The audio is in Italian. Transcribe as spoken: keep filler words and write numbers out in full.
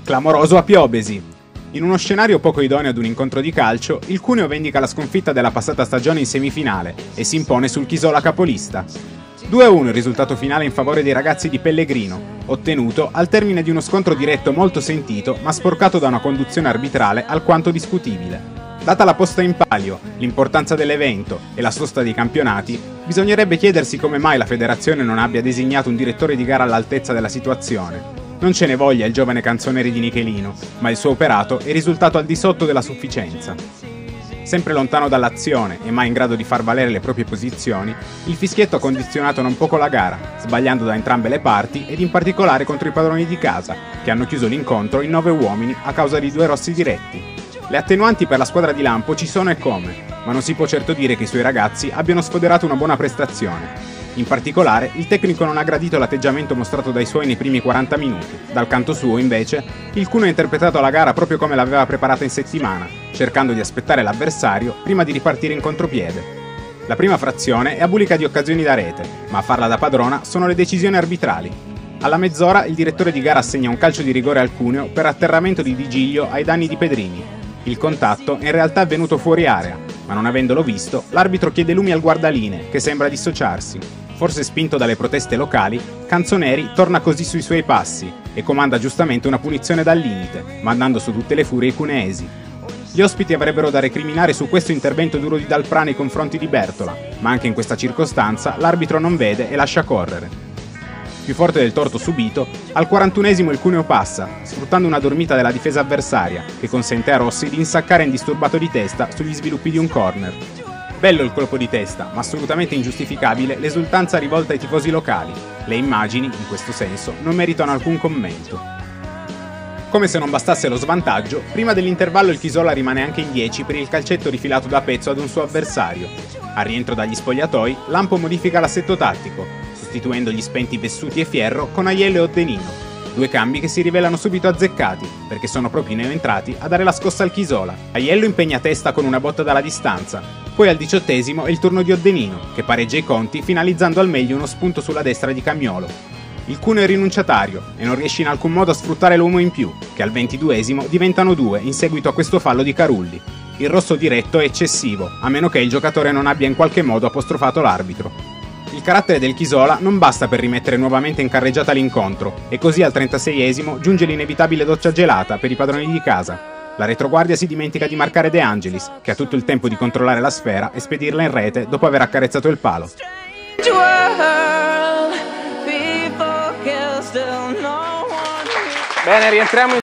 clamoroso a Piobesi. In uno scenario poco idoneo ad un incontro di calcio, il Cuneo vendica la sconfitta della passata stagione in semifinale e si impone sul Chisola capolista. due a uno il risultato finale in favore dei ragazzi di Pellegrino, ottenuto al termine di uno scontro diretto molto sentito ma sporcato da una conduzione arbitrale alquanto discutibile. Data la posta in palio, l'importanza dell'evento e la sosta dei campionati, bisognerebbe chiedersi come mai la federazione non abbia designato un direttore di gara all'altezza della situazione. Non ce ne voglia il giovane canzoniere di Nichelino, ma il suo operato è risultato al di sotto della sufficienza. Sempre lontano dall'azione e mai in grado di far valere le proprie posizioni, il fischietto ha condizionato non poco la gara, sbagliando da entrambe le parti ed in particolare contro i padroni di casa, che hanno chiuso l'incontro in nove uomini a causa di due rossi diretti. Le attenuanti per la squadra di Lampo ci sono e come, ma non si può certo dire che i suoi ragazzi abbiano sfoderato una buona prestazione. In particolare, il tecnico non ha gradito l'atteggiamento mostrato dai suoi nei primi quaranta minuti. Dal canto suo, invece, il Cuneo ha interpretato la gara proprio come l'aveva preparata in settimana, cercando di aspettare l'avversario prima di ripartire in contropiede. La prima frazione è abulica di occasioni da rete, ma a farla da padrona sono le decisioni arbitrali. Alla mezz'ora il direttore di gara assegna un calcio di rigore al Cuneo per atterramento di Di Giglio ai danni di Pedrini. Il contatto in realtà è avvenuto fuori area, ma non avendolo visto, l'arbitro chiede lumi al guardalinee, che sembra dissociarsi. Forse spinto dalle proteste locali, Canzoneri torna così sui suoi passi e comanda giustamente una punizione dal limite, mandando su tutte le furie i cuneesi. Gli ospiti avrebbero da recriminare su questo intervento duro di Dalprà nei confronti di Bertola, ma anche in questa circostanza l'arbitro non vede e lascia correre. Più forte del torto subito, al quarantunesimo il Cuneo passa, sfruttando una dormita della difesa avversaria, che consente a Rossi di insaccare indisturbato di testa sugli sviluppi di un corner. Bello il colpo di testa, ma assolutamente ingiustificabile l'esultanza rivolta ai tifosi locali. Le immagini, in questo senso, non meritano alcun commento. Come se non bastasse lo svantaggio, prima dell'intervallo il Chisola rimane anche in dieci per il calcetto rifilato da Pezzo ad un suo avversario. Al rientro dagli spogliatoi, Lampo modifica l'assetto tattico, sostituendo gli spenti Vessuti e Fierro con Aiello e Oddenino. Due cambi che si rivelano subito azzeccati, perché sono proprio i neoentrati a dare la scossa al Chisola. Aiello impegna Testa con una botta dalla distanza, poi al diciottesimo è il turno di Oddenino, che pareggia i conti finalizzando al meglio uno spunto sulla destra di Camiolo. Il Cuneo è rinunciatario e non riesce in alcun modo a sfruttare l'uomo in più, che al ventiduesimo diventano due in seguito a questo fallo di Carulli. Il rosso diretto è eccessivo, a meno che il giocatore non abbia in qualche modo apostrofato l'arbitro. Il carattere del Chisola non basta per rimettere nuovamente in carreggiata l'incontro, e così al trentaseiesimo giunge l'inevitabile doccia gelata per i padroni di casa. La retroguardia si dimentica di marcare De Angelis, che ha tutto il tempo di controllare la sfera e spedirla in rete dopo aver accarezzato il palo. Bene, rientriamo in